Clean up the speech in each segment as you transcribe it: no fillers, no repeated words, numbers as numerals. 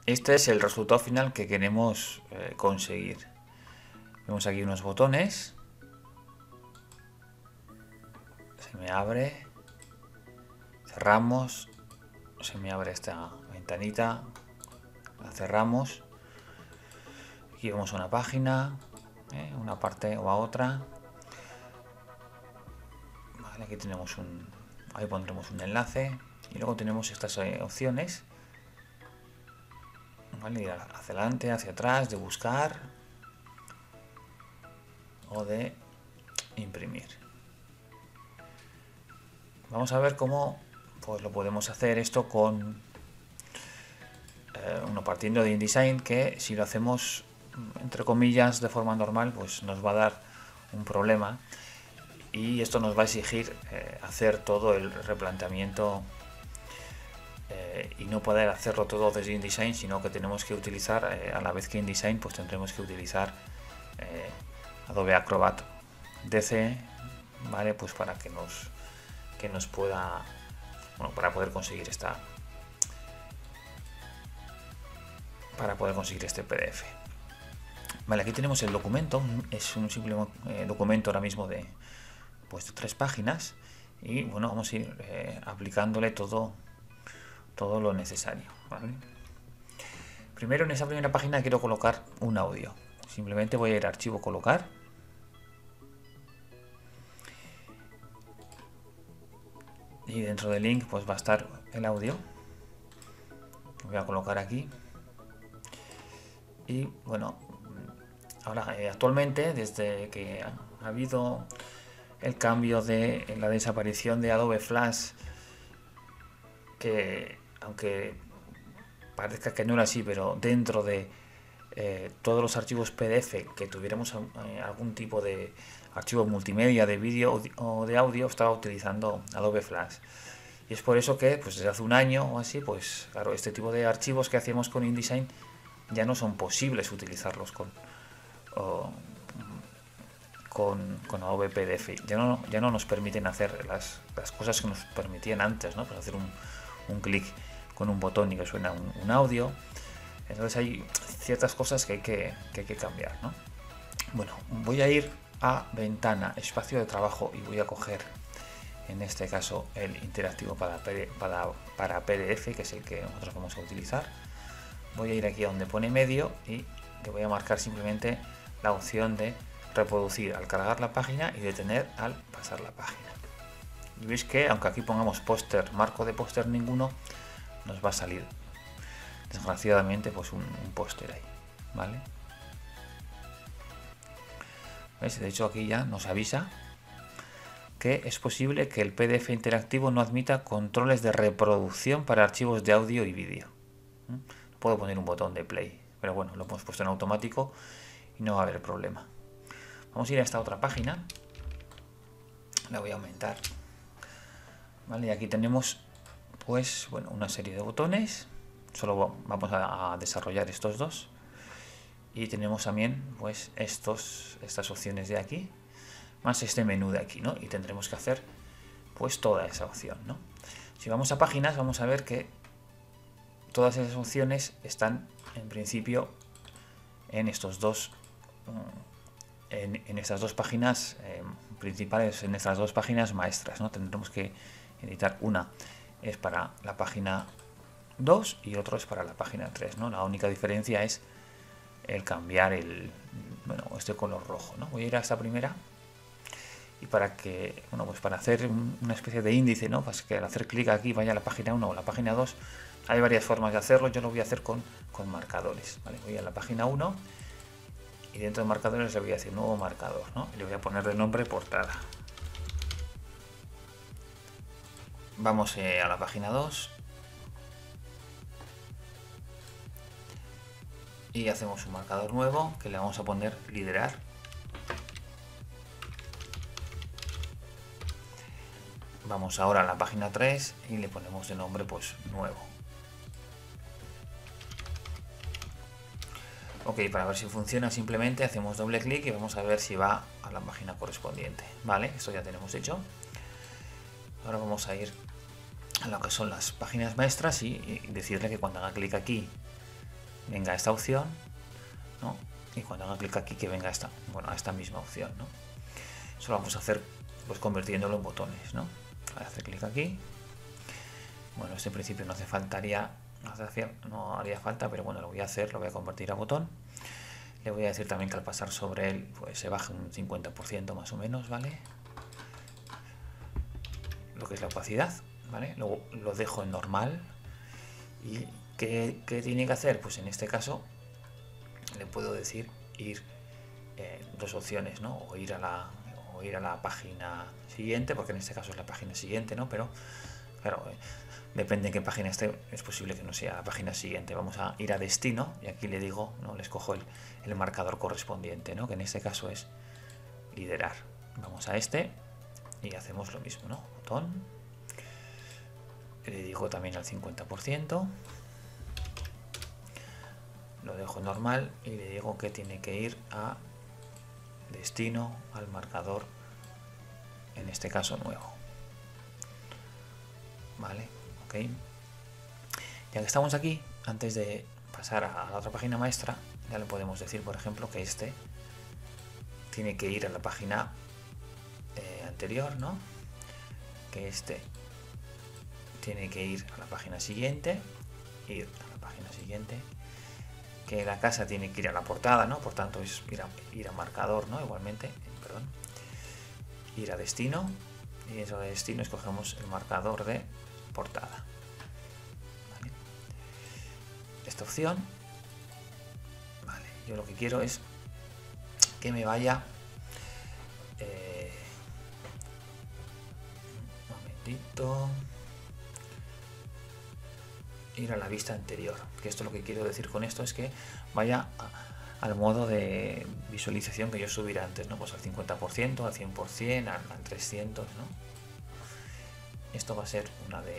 este es el resultado final que queremos conseguir. Vemos aquí unos botones. Se me abre. Cerramos. Se me abre esta ventanita. La cerramos. Aquí vemos una página. Una parte o a otra. Vale, aquí tenemos ahí pondremos un enlace. Y luego tenemos estas opciones. Vale, ir hacia adelante, hacia atrás, de buscar o de imprimir. Vamos a ver cómo pues lo podemos hacer esto con partiendo de InDesign, que si lo hacemos entre comillas de forma normal pues nos va a dar un problema y esto nos va a exigir hacer todo el replanteamiento y no poder hacerlo todo desde InDesign, sino que tenemos que utilizar a la vez que InDesign pues tendremos que utilizar Adobe Acrobat DC, vale, pues para que nos pueda, bueno, para poder conseguir este PDF. Vale, aquí tenemos el documento, es un simple documento ahora mismo de 3 páginas y bueno, vamos a ir aplicándole todo lo necesario, ¿vale? Primero, en esa primera página quiero colocar un audio. Simplemente voy a ir a archivo, colocar. Y dentro del link pues va a estar el audio. Lo voy a colocar aquí. Y bueno, ahora actualmente, desde que ha habido el cambio de la desaparición de Adobe Flash, que aunque parezca que no era así, pero dentro de todos los archivos PDF que tuviéramos algún tipo de archivo multimedia, de vídeo o de audio, estaba utilizando Adobe Flash. Y es por eso que pues desde hace un año o así, pues claro, este tipo de archivos que hacíamos con InDesign ya no son posibles utilizarlos con Adobe PDF. Ya no nos permiten hacer las cosas que nos permitían antes, ¿no? Pues hacer un clic con un botón y que suena un audio. Entonces hay ciertas cosas que hay que cambiar, ¿no? Bueno, voy a ir a ventana, espacio de trabajo y voy a coger en este caso el interactivo para PDF, que es el que nosotros vamos a utilizar. Voy a ir aquí a donde pone medio y le voy a marcar simplemente la opción de reproducir al cargar la página y detener al pasar la página. Y veis que aunque aquí pongamos póster, marco de póster ninguno, nos va a salir desgraciadamente pues un póster ahí, ¿vale? ¿Veis? De hecho aquí ya nos avisa que es posible que el PDF interactivo no admita controles de reproducción para archivos de audio y vídeo. Puedo poner un botón de play, pero bueno, lo hemos puesto en automático y no va a haber problema. Vamos a ir a esta otra página, la voy a aumentar, vale, y aquí tenemos pues bueno, una serie de botones. Solo vamos a desarrollar estos dos y tenemos también pues estas opciones de aquí más este menú de aquí, ¿no? Y tendremos que hacer pues toda esa opción, ¿no? Si vamos a páginas vamos a ver que todas esas opciones están en principio en estos dos en estas dos páginas principales, en estas dos páginas maestras, ¿no? Tendremos que editar una es para la página 2 y otro es para la página 3, ¿no? La única diferencia es el cambiar este color rojo, ¿no? Voy a ir a esta primera y para que, bueno, pues para hacer una especie de índice, ¿no? Pues que al hacer clic aquí vaya a la página 1 o la página 2, hay varias formas de hacerlo. Yo lo voy a hacer con marcadores, ¿vale? Voy a la página 1 y dentro de marcadores le voy a decir nuevo marcador, ¿no? Y le voy a poner de nombre portada. Vamos a la página 2 y hacemos un marcador nuevo que le vamos a poner liderar. Vamos ahora a la página 3 y le ponemos de nombre pues nuevo. Ok, para ver si funciona simplemente hacemos doble clic y vamos a ver si va a la página correspondiente. Vale, esto ya tenemos hecho. Ahora vamos a ir a lo que son las páginas maestras y decirle que cuando haga clic aquí venga esta opción, ¿no? Y cuando haga clic aquí que venga esta, bueno, a esta misma opción, ¿no? Eso lo vamos a hacer pues convirtiéndolo en botones, ¿no? Voy a hacer clic aquí. Bueno, este en principio no hace faltaría, no haría falta, pero bueno, lo voy a hacer, lo voy a convertir a botón. Le voy a decir también que al pasar sobre él pues se baje un 50% más o menos, ¿vale? Lo que es la opacidad, ¿vale? Luego lo dejo en normal. ¿Y qué tiene que hacer? Pues en este caso le puedo decir ir dos opciones, ¿no? O ir a la página siguiente, porque en este caso es la página siguiente, ¿no? Pero claro, depende en qué página esté, es posible que no sea la página siguiente. Vamos a ir a destino y aquí le digo, ¿no? Le escojo el marcador correspondiente, ¿no? Que en este caso es liderar. Vamos a este y hacemos lo mismo, ¿no? Botón. Le digo también al 50%. Lo dejo normal y le digo que tiene que ir a destino, al marcador, en este caso nuevo. Vale, ok. Ya que estamos aquí, antes de pasar a la otra página maestra, ya le podemos decir, por ejemplo, que este tiene que ir a la página anterior, ¿no? Que este tiene que ir a la página siguiente, que la casa tiene que ir a la portada, ¿no? Por tanto es ir a marcador, ¿no? Igualmente, perdón, ir a destino, y eso de destino escogemos el marcador de portada. ¿Vale? Esta opción, vale, yo lo que quiero es que me vaya un momentito, ir a la vista anterior, que esto lo que quiero decir con esto es que vaya al modo de visualización que yo subiera antes, ¿no? Pues al 50%, al 100%, al 300%, ¿no? Esto va a ser una de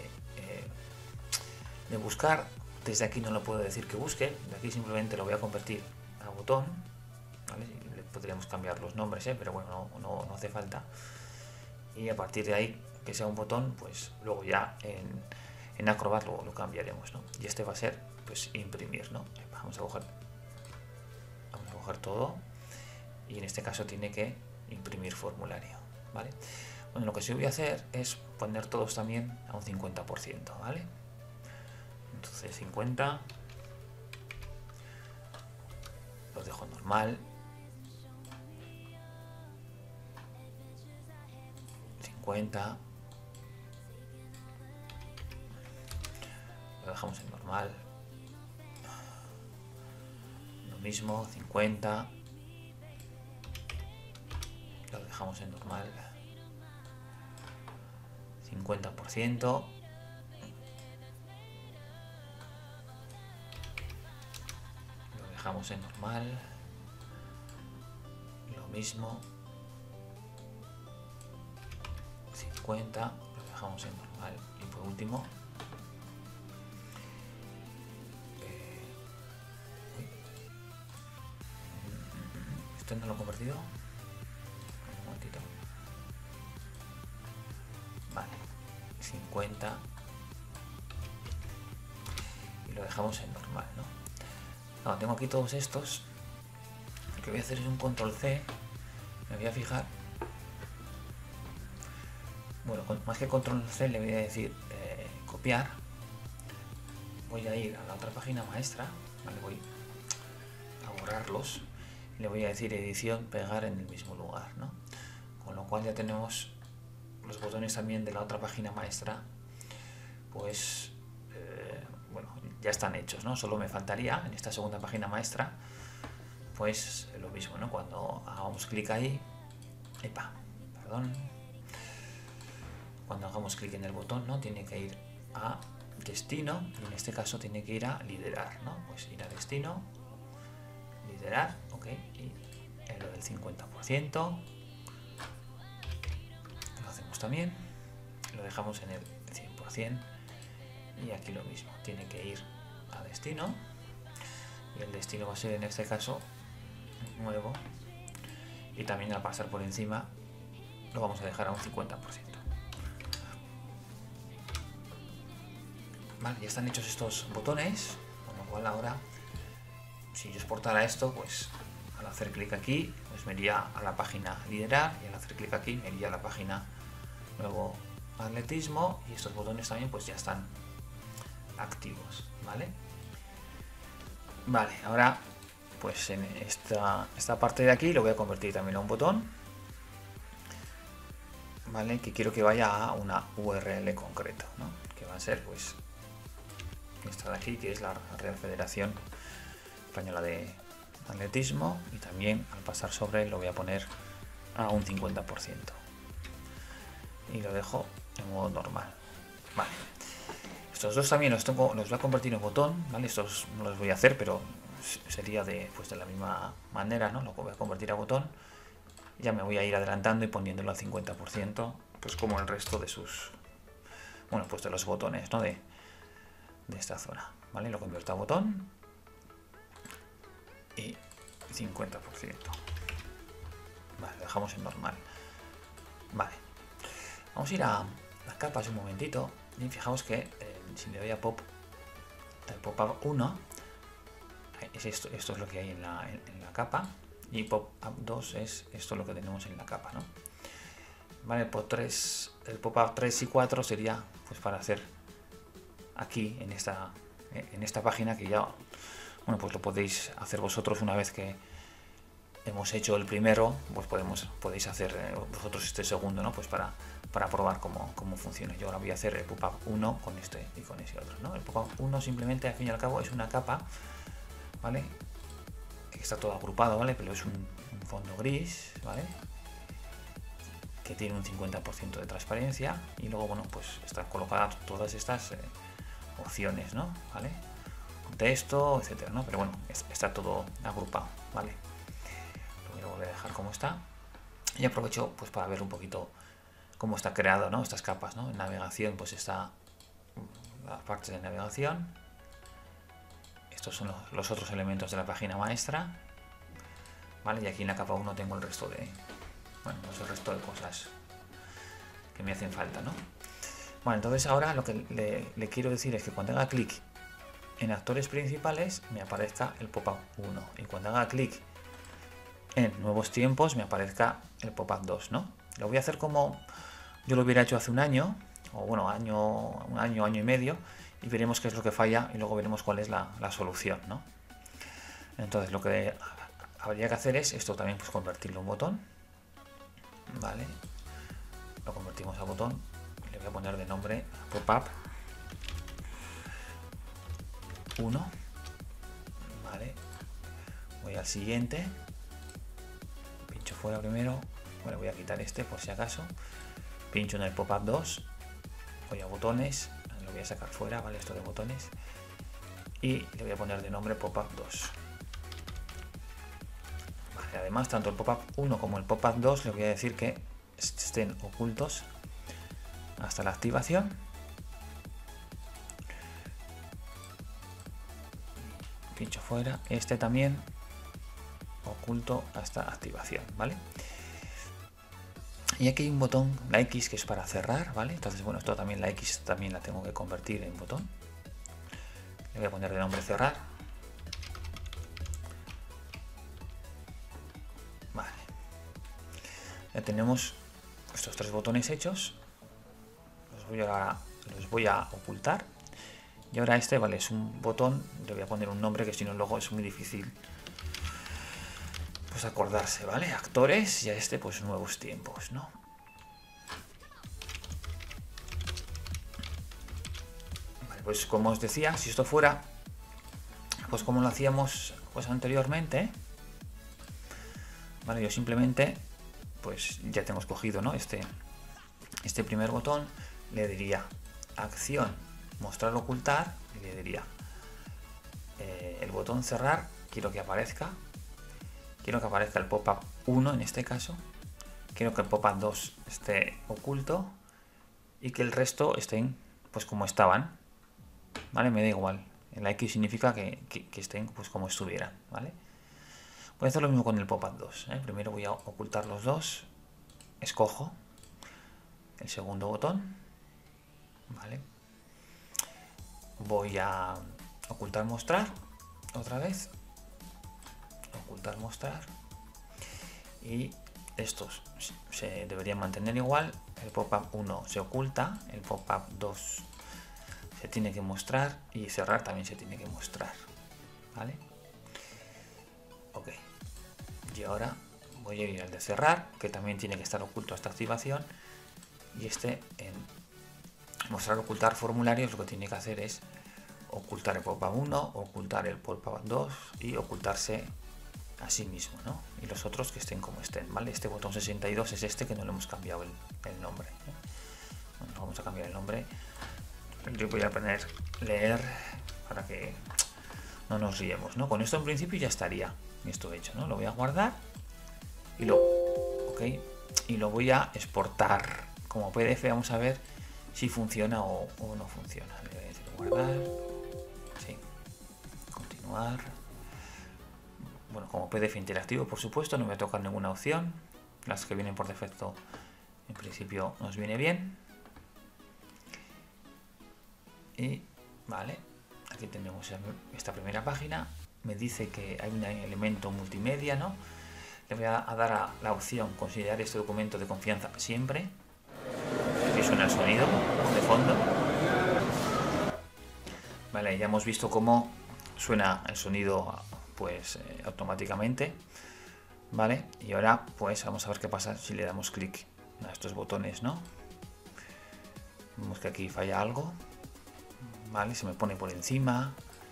buscar. Desde aquí no lo puedo decir que busque, de aquí simplemente lo voy a convertir a botón, ¿vale? Le podríamos cambiar los nombres, pero bueno, no hace falta. Y a partir de ahí, que sea un botón, pues luego ya en Acrobat lo cambiaremos, ¿no? Y este va a ser, pues, imprimir, ¿no? Vamos a coger todo y en este caso tiene que imprimir formulario, ¿vale? Bueno, lo que sí voy a hacer es poner todos también a un 50%, ¿vale? Entonces 50, lo dejo normal, 50, lo dejamos en normal, lo mismo, 50, lo dejamos en normal, 50%, lo dejamos en normal, lo mismo, 50, lo dejamos en normal, y por último esto no lo he convertido, un momentito, vale, 50 y lo dejamos en normal, ¿no? Ahora tengo aquí todos estos, lo que voy a hacer es un control C, me voy a fijar, bueno, más que control C le voy a decir copiar, voy a ir a la otra página maestra, ¿vale? Voy a borrarlos, le voy a decir edición, pegar en el mismo lugar, ¿no? Con lo cual ya tenemos los botones también de la otra página maestra, pues bueno, ya están hechos, ¿no? Solo me faltaría en esta segunda página maestra, pues lo mismo, ¿no? Cuando hagamos clic ahí, cuando hagamos clic en el botón, ¿no? Tiene que ir a destino y en este caso tiene que ir a liderar, ¿no? Pues ir a destino, liderar, ok, y en lo del 50% lo hacemos también, lo dejamos en el 100% y aquí lo mismo, tiene que ir a destino y el destino va a ser en este caso nuevo y también al pasar por encima lo vamos a dejar a un 50%. Vale, ya están hechos estos botones, con lo cual ahora si yo exportara esto, pues al hacer clic aquí, pues me iría a la página liderar, y al hacer clic aquí me iría a la página nuevo atletismo, y estos botones también pues ya están activos, ¿vale? Vale, ahora pues en esta parte de aquí lo voy a convertir también a un botón, ¿vale? Que quiero que vaya a una URL concreta, ¿no? Que va a ser pues esta de aquí, que es la Real Federación Española de Atletismo, y también al pasar sobre él lo voy a poner a un 50% y lo dejo en modo normal. Vale, estos dos también los voy a convertir en botón, ¿vale? Estos no los voy a hacer, pero sería de la misma manera, ¿no? Lo voy a convertir a botón. Ya me voy a ir adelantando y poniéndolo al 50%, pues como el resto de sus, bueno, pues de los botones, ¿no? De esta zona, ¿vale? Lo convierto a botón y 50%. Vale, lo dejamos en normal. Vale, vamos a ir a las capas un momentito y fijaos que si le doy a el pop-up 1, esto es lo que hay en la capa, y pop-up 2 es esto lo que tenemos en la capa, ¿no? Vale, el pop-up 3 y 4 sería pues para hacer aquí en esta página, que ya, bueno, pues lo podéis hacer vosotros una vez que hemos hecho el primero, pues podéis hacer vosotros este segundo, ¿no? Pues para probar cómo funciona. Yo ahora voy a hacer el pop-up 1 con este y con ese otro, ¿no? El pop-up 1 simplemente, al fin y al cabo, es una capa, ¿vale? Que está todo agrupado, ¿vale? Pero es un fondo gris, ¿vale? Que tiene un 50% de transparencia, y luego, bueno, pues están colocadas todas estas opciones, ¿no? ¿Vale? Texto, etcétera, ¿no? Pero bueno, está todo agrupado, ¿vale? Lo voy a dejar como está, y aprovecho pues para ver un poquito cómo está creado, ¿no? Estas capas, ¿no? En navegación pues está las partes de navegación. Estos son los otros elementos de la página maestra, ¿vale? Y aquí en la capa 1 tengo el resto de, bueno, pues el resto de cosas que me hacen falta, ¿no? Bueno, entonces ahora lo que le quiero decir es que cuando haga clic en actores principales me aparezca el pop-up 1, y cuando haga clic en nuevos tiempos me aparezca el pop-up 2, ¿no? Lo voy a hacer como yo lo hubiera hecho hace un año, o bueno, un año y medio, y veremos qué es lo que falla, y luego veremos cuál es la solución, ¿no? Entonces lo que habría que hacer es esto también, pues convertirlo en botón, ¿vale? Lo convertimos a botón, le voy a poner de nombre pop-up 1, ¿vale? Voy al siguiente, pincho fuera primero, bueno, voy a quitar este por si acaso, pincho en el pop-up 2, voy a botones, lo voy a sacar fuera, ¿vale? Esto de botones, y le voy a poner de nombre pop-up 2. Vale, además, tanto el pop-up 1 como el pop-up 2 le voy a decir que estén ocultos hasta la activación. Pincho fuera, este también oculto hasta activación, ¿vale? Y aquí hay un botón, la X, que es para cerrar, ¿vale? Entonces, bueno, esto también, la X también la tengo que convertir en botón. Le voy a poner de nombre cerrar. Vale. Ya tenemos estos tres botones hechos. Los voy a ocultar. Y ahora este, vale, es un botón, le voy a poner un nombre que si no luego es muy difícil pues acordarse, ¿vale? Actores, y a este pues nuevos tiempos, ¿no? Vale, pues como os decía, si esto fuera pues como lo hacíamos pues anteriormente, vale, yo simplemente pues ya tengo escogido, ¿no? Este primer botón, le diría acción, mostrar o ocultar, y le diría el botón cerrar, quiero que aparezca el pop-up 1 en este caso, quiero que el pop-up 2 esté oculto, y que el resto estén pues como estaban, ¿vale? Me da igual, la X significa que estén pues como estuvieran, ¿vale? Voy a hacer lo mismo con el pop-up 2, ¿eh? Primero voy a ocultar los dos, escojo el segundo botón, ¿vale? Voy a ocultar, mostrar otra vez, ocultar, mostrar, y estos se deberían mantener igual. El pop-up 1 se oculta, el pop-up 2 se tiene que mostrar y cerrar también se tiene que mostrar, ¿vale? Ok, y ahora voy a ir al de cerrar, que también tiene que estar oculto esta activación, y este en mostrar ocultar formularios lo que tiene que hacer es ocultar el pop-up 1, ocultar el pop-up 2 y ocultarse a sí mismo, ¿no? Y los otros que estén como estén, ¿vale? Este botón 62 es este que no le hemos cambiado el nombre, ¿eh? Bueno, vamos a cambiar el nombre. Yo voy a poner leer para que no nos riemos, ¿no? Con esto en principio ya estaría esto hecho, ¿no? Lo voy a guardar y lo voy a exportar como PDF. Vamos a ver si funciona o no funciona. Le voy a decir guardar, sí, continuar. Bueno, como PDF interactivo, por supuesto, no me voy a tocar ninguna opción. Las que vienen por defecto en principio nos viene bien. Y vale, aquí tenemos esta primera página. Me dice que hay un elemento multimedia, ¿no? Le voy a dar a la opción considerar este documento de confianza siempre. Aquí suena el sonido de fondo. Vale, ya hemos visto cómo suena el sonido pues automáticamente, vale, y ahora pues vamos a ver qué pasa si le damos clic a estos botones, ¿no? Vemos que aquí falla algo, vale, se me pone por encima,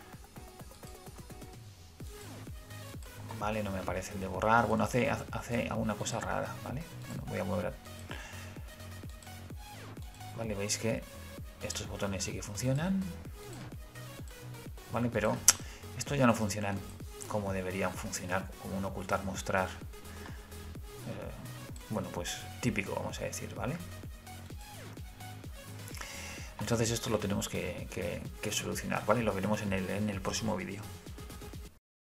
vale, no me aparece el de borrar, bueno, hace alguna cosa rara, vale, bueno, voy a mover, vale, veis que estos botones sí que funcionan, vale, pero estos ya no funcionan como deberían funcionar, como un ocultar, mostrar, bueno, pues típico, vamos a decir, ¿vale? Entonces esto lo tenemos que solucionar, ¿vale? Lo veremos en el próximo vídeo.